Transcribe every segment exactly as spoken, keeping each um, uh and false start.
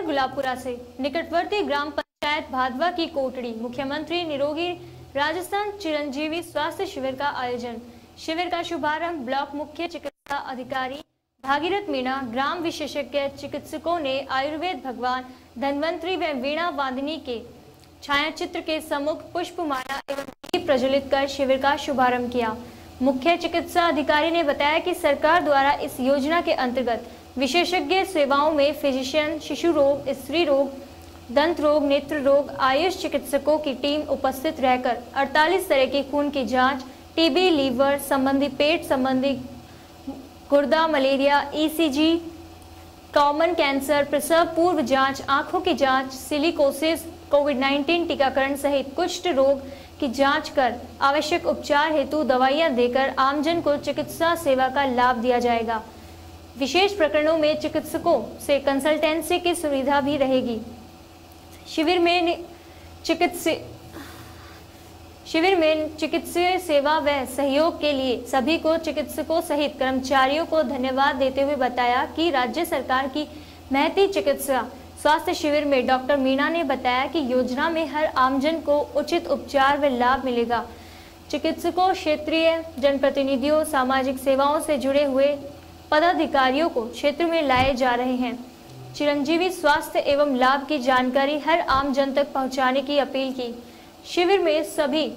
गुलाबपुरा से निकटवर्ती ग्राम पंचायत भादवा की कोटड़ी मुख्यमंत्री निरोगी राजस्थान चिरंजीवी स्वास्थ्य शिविर का आयोजन। शिविर का शुभारंभ ब्लॉक मुख्य चिकित्सा अधिकारी भागीरथ मीणा, ग्राम विशेषज्ञ चिकित्सकों ने आयुर्वेद भगवान धन्वंतरी व वीणा वादिनी के छायाचित्र के सम्मुख पुष्पमाला एवं दीप प्रज्वलित कर शिविर का शुभारंभ किया। मुख्य चिकित्सा अधिकारी ने बताया कि सरकार द्वारा इस योजना के अंतर्गत विशेषज्ञ सेवाओं में फिजिशियन, शिशु रोग, स्त्री रोग, दंत रोग, नेत्र रोग, आयुष चिकित्सकों की टीम उपस्थित रहकर अड़तालीस तरह की खून की जांच, टीबी, लीवर संबंधी, पेट संबंधी, गुर्दा, मलेरिया, ईसीजी, कॉमन कैंसर, प्रसव पूर्व जांच, आंखों की जांच, सिलिकोसिस, कोविड नाइन्टीन टीकाकरण सहित कुष्ठ रोग की जांच कर आवश्यक उपचार हेतु दवाइयां देकर आमजन को चिकित्सा सेवा का लाभ दिया जाएगा। विशेष प्रकरणों में चिकित्सकों से कंसल्टेंसी की सुविधा भी रहेगी। शिविर में चिकित्सा शिविर में चिकित्सीय सेवा व सहयोग के लिए सभी को चिकित्सकों सहित कर्मचारियों को धन्यवाद देते हुए बताया कि राज्य सरकार की महती चिकित्सा स्वास्थ्य शिविर में डॉक्टर मीणा ने बताया कि योजना में हर आमजन को उचित उपचार व लाभ मिलेगा। चिकित्सकों, क्षेत्रीय जनप्रतिनिधियों, सामाजिक सेवाओं से जुड़े हुए पदाधिकारियों को क्षेत्र में लाए जा रहे हैं। चिरंजीवी स्वास्थ्य एवं लाभ की जानकारी हर आम जन तक पहुंचाने की अपील की। शिविर में सभी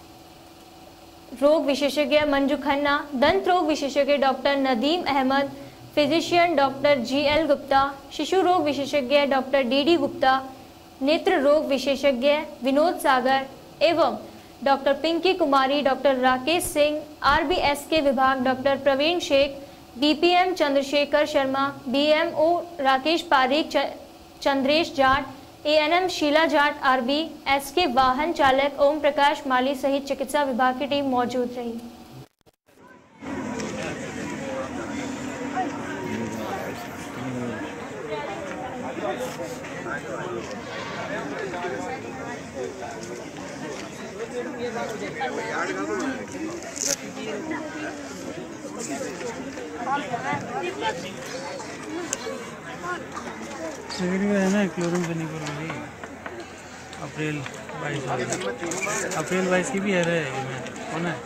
रोग विशेषज्ञ मंजू खन्ना, दंत रोग विशेषज्ञ doctor Nadeem Ahmad, physician doctor G L Gupta, शिशु रोग विशेषज्ञ डॉक्टर डी डी गुप्ता, नेत्र रोग विशेषज्ञ विनोद सागर एवं doctor Pinki Kumari, doctor Rakesh Singh, R B S K विभाग doctor Praveen Shaikh, B P M Chandrashekhar Sharma, B M O Rakesh Pareek, Chandresh Jat, A N M Sheela Jat, R B S K वाहन चालक ओम प्रकाश माली सहित चिकित्सा विभाग की टीम मौजूद रही। शिविर में है ना क्लोरीन बनी बोली अप्रैल बाईस अप्रैल बाईस की भी है रे कौन है?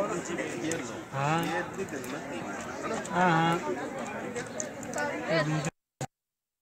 हाँ हाँ हाँ।